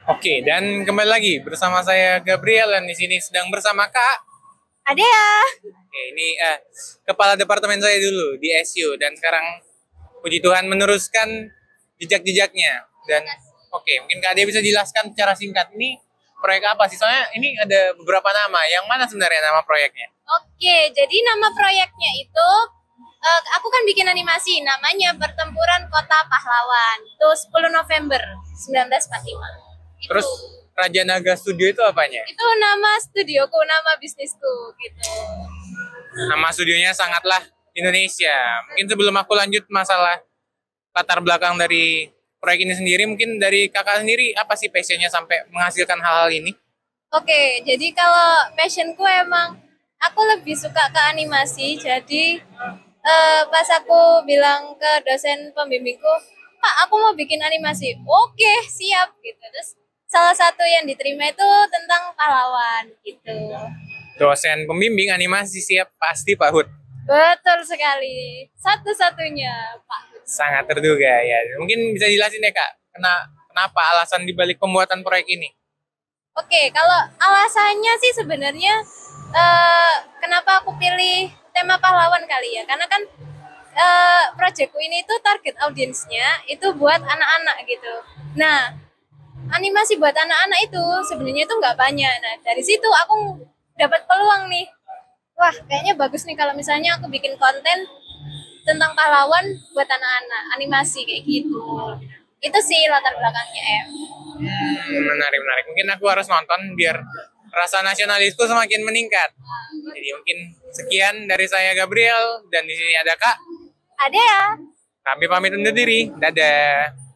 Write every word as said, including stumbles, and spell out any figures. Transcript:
Oke, dan kembali lagi bersama saya Gabriel dan di sini sedang bersama Kak. Ada ya. Oke, ini eh, kepala departemen saya dulu di S U dan sekarang puji Tuhan meneruskan jejak-jejaknya. Dan oke, mungkin Kak Ade bisa jelaskan secara singkat ini proyek apa sih? Soalnya ini ada beberapa nama. Yang mana sebenarnya nama proyeknya? Oke, jadi nama proyeknya itu eh, aku kan bikin animasi namanya Pertempuran Kota Pahlawan. Itu sepuluh November seribu sembilan ratus empat puluh lima. Itu. Terus Raja Naga Studio itu apanya? Itu nama studioku, nama bisnisku gitu. Nama studionya sangatlah Indonesia. Mungkin sebelum aku lanjut masalah latar belakang dari proyek ini sendiri, mungkin dari kakak sendiri apa sih passionnya sampai menghasilkan hal-hal ini? Oke, jadi kalau passionku emang aku lebih suka ke animasi. Jadi eh, pas aku bilang ke dosen pembimbingku, Pak, aku mau bikin animasi. Oke, siap gitu. Terus salah satu yang diterima itu tentang pahlawan gitu. Dosen pembimbing animasi siap pasti Pak Hud. Betul sekali. Satu-satunya, Pak. Sangat terduga ya. Mungkin bisa jelasin ya Kak, kena, kenapa alasan dibalik pembuatan proyek ini? Oke, kalau alasannya sih sebenarnya eh, kenapa aku pilih tema pahlawan kali ya? Karena kan eh, proyekku ini tuh target audiensnya itu buat anak-anak gitu. Nah, animasi buat anak-anak itu sebenarnya itu nggak banyak. Nah, dari situ aku dapat peluang nih. Wah, kayaknya bagus nih kalau misalnya aku bikin konten tentang pahlawan buat anak-anak, animasi kayak gitu. Itu sih latar belakangnya, em. Hmm, menarik, menarik. Mungkin aku harus nonton biar rasa nasionalisku semakin meningkat. Jadi mungkin sekian dari saya Gabriel dan di sini ada Kak. Ada ya? Kami pamit undur diri. Dadah.